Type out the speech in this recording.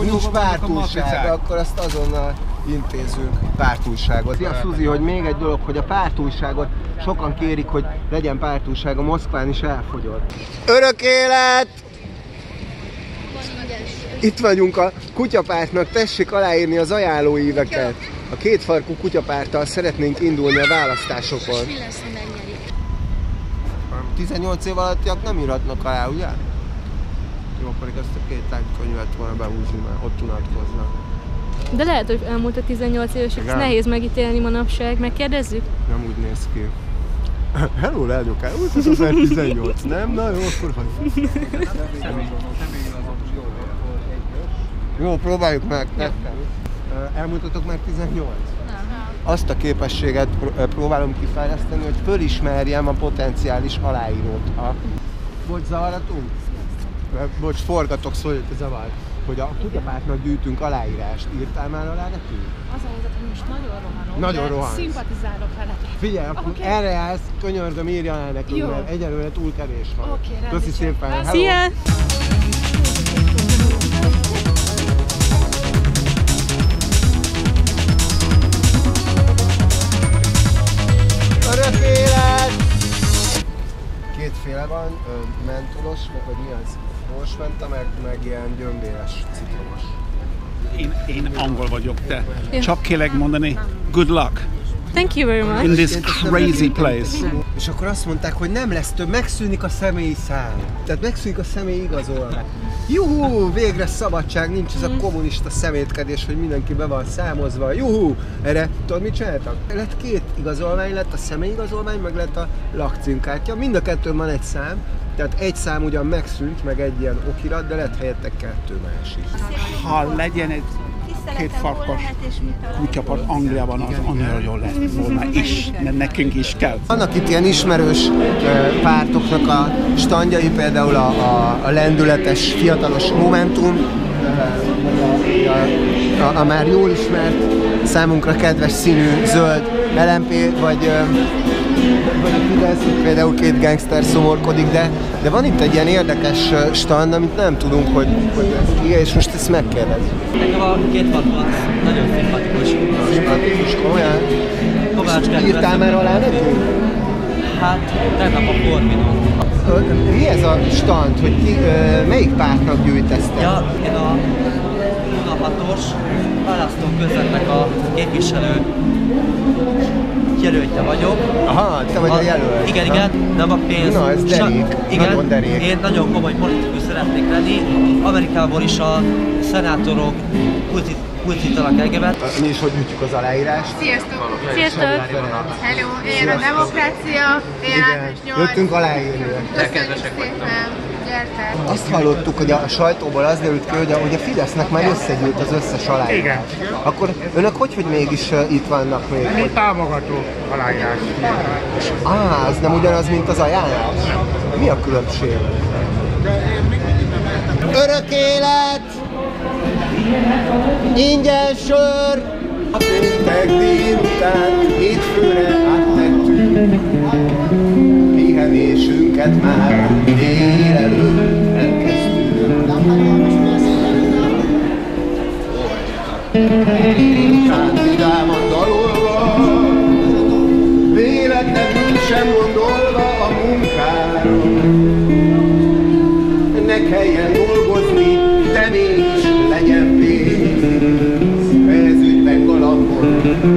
nincs pártújság, akkor azt azonnal intézünk pártújságot. Szia Szuzi, hogy még egy dolog, hogy a pártújságot sokan kérik, hogy legyen pártújság, a Moszkván is elfogyott. Örök élet! Itt vagyunk a kutyapártnak, tessék aláírni az ajánlóíveket. A kétfarkú kutyapárttal szeretnénk indulni a választásokon. 18 év alattiak nem írhatnak alá, ugye? Jó, pedig azt a két könyvet volna behúzni, mert ott unatkoznak. De lehet, hogy elmúlt a 18 évesek, ezt nehéz megítélni manapság, megkérdezzük? Nem úgy néz ki. Hello, lányokám, úgy 2018, nem? Na jó, akkor hagyjuk. Jó, próbáljuk meg. Elmutatok már 18? Azt a képességet próbálom kifejleszteni, hogy fölismerjem a potenciális aláírót. Bocs, zavaratunk? Bocs, forgatok, szólj, te zavar. Hogy a kutyapártnak gyűjtünk aláírást. Írtál már alá nekünk? Az a helyzet, hogy most nagyon rohanok, nagyon rohansz. Szimpatizálok veletek. Figyelj, akkor erre állsz, könyörgöm, írja alá nekünk, mert egyelőre túl kevés van. Oké, köszi szépen. Hello. Szia! Örök élet! Kétféle van, mentolos, vagy milyen borsmenta, meg ilyen gyömbéres citromos. Én angol vagyok, te csak kérlek mondani, good luck. Thank you very much. In this crazy place. És akkor azt mondták, hogy nem lesz több, megszűnik a személyi szám. Tehát megszűnik a személyi igazolvány. Juhú, végre szabadság, nincs ez a kommunista szemétkedés, hogy mindenki be van számozva. Juhú! Erre tudod mit csináltak? Lett két igazolvány, lett a személyi igazolvány, meg lett a lakcímkártya. Mind a kettőn van egy szám, tehát egy szám ugyan megszűnt, meg egy ilyen okirat, de lett helyette kettő másik. Ha legyen egy két farkas kutyapart Angliában, az annyira jól lett volna is, mert nekünk is kell. Vannak itt ilyen ismerős pártoknak a standjai, például a lendületes, fiatalos Momentum, a már jól ismert, számunkra kedves színű zöld LMP, vagy a Fidesz, például két gangster szomorkodik, de van itt egy ilyen érdekes stand, amit nem tudunk, hogy ez ki, és most ezt megkérdezzük. Nekem a két farkas nagyon szimpatikus. Szimpatikus, komolyan? Kovács írtál már alá nekünk? Hát, tegnap a Corvinon. Mi ez a stand, hogy melyik pártnak gyűjteztek? Ja, én a 06-os választóközletnek a képviselő jelöltje vagyok. Aha, te vagy a jelölt. Igen, nem a pénz. Na, ez derék, igen, nagyon derék. Én nagyon komoly politikus szeretnék lenni. Amerikából is a szenátorok kulcítanak engemet. Mi is hogy gyűjtjük az aláírást. Sziasztok! Sziasztok! Hello, én a Demokrácia, én április 8. Jöttünk aláírni. Köszönjük szépen! Gyertek! Azt hallottuk, hogy a sajtóból az derült ki, hogy a Fidesznek már összegyűlt az összes aláírás. Igen. Akkor önök hogy mégis itt vannak még? Mi támogató aláírás. Az nem ugyanaz, mint az ajánlás? Mi a különbség? Örök élet! Ingyen sör! A péntek délután hétfőre áttettünk. Pihenésünket már délelőtt elkezdtünk. Vidáman dalolva, véletlenül sem gondolva a munkára. Ne kelljen dolgozni, de mégis legyen pénz. Ez ügyben galambol.